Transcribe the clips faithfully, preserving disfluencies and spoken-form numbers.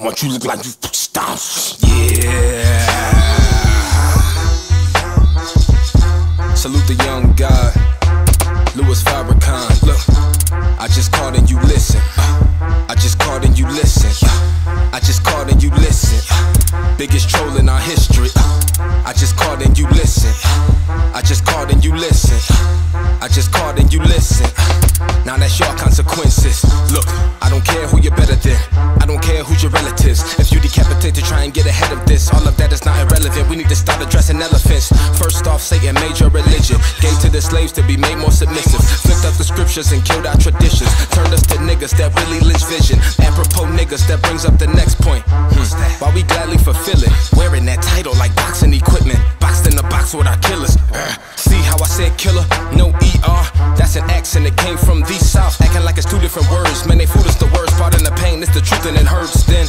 want you to look like you stop. Yeah. Salute the young God, Louis Farrakhan. Look, I just called and you listen. Uh, I just called and you listen. Uh, I just called and you listen. Uh, biggest troll in our history. Uh, I just called and you listen. Uh, I just called and you listen. Uh, I just called and you listen. Uh, now that's your consequences. Look, I don't care who you're better than. I don't care who's your relatives. If you decapitate to try and get ahead of this, all of that is not irrelevant. We need to start addressing elephants. First off, Satan made your religion, gave to the slaves to be made more submissive, flipped up the scriptures and killed our traditions, turned us to niggas that really lynch vision. Apropos niggas, that brings up the next point. hmm. Why we gladly fulfill it, wearing that title like boxing equipment, boxed in the box with our killers. uh, See how I said killer, no E R, that's an accent that came from the south, acting like it's two different words. Man, they fooled us the words, pardon the pain, it's the truth and it hurts. Then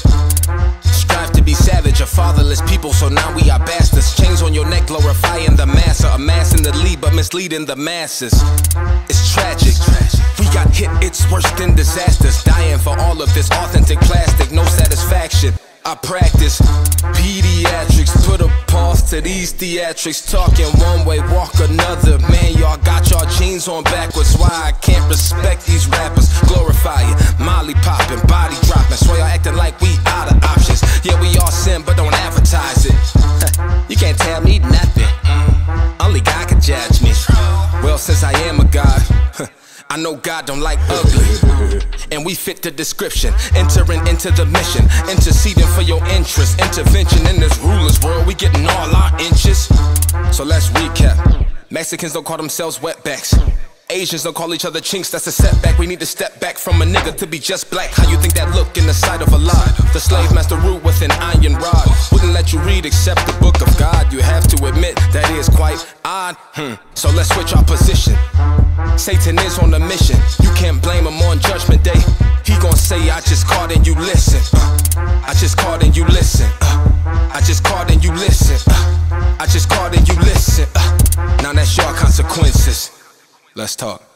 strive to be savage, a fatherless people, so now we are bastards. Chains on your neck glorifying the massa, amassing the lead but misleading the masses. It's tragic, we got hit, it's worse than disasters. Dying for all of this authentic plastic, no satisfaction. I practice pediatrics, put a pause to these theatrics. Talking one way, walk another. Man, y'all got y'all jeans on backwards. Why I can't respect these rappers? Glorifying, Molly popping, body dropping. Swear y'all acting like we out of options. Yeah, we all sin, but don't advertise it. You can't tell me nothing. Only God can judge me. Well, since I am a God, I know God don't like ugly, and we fit the description. Entering into the mission, interceding for your interest. Intervention in this ruler's world, we getting all our inches. So let's recap. Mexicans don't call themselves wetbacks. Asians don't call each other chinks, that's a setback. We need to step back from a nigga to be just black. How you think that look in the sight of Allah? The slave master ruled with an iron rod, wouldn't let you read except the book of God. You have to admit that is quite odd. hmm. So let's switch our position. Satan is on a mission, you can't blame him on judgment day. He gon' say I just called and you listen. uh, I just called and you listen. uh, I just called and you listen. uh, I just called and you listen. uh, Now that's your consequences. Let's talk.